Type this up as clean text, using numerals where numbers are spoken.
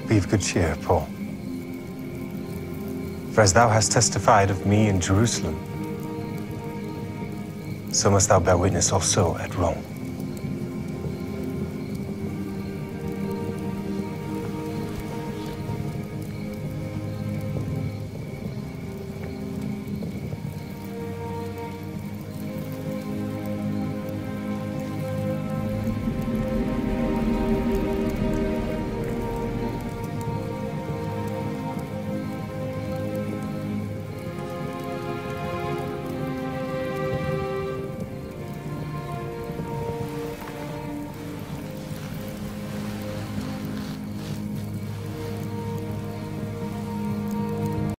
Be of good cheer, Paul. For as thou hast testified of me in Jerusalem, so must thou bear witness also at Rome.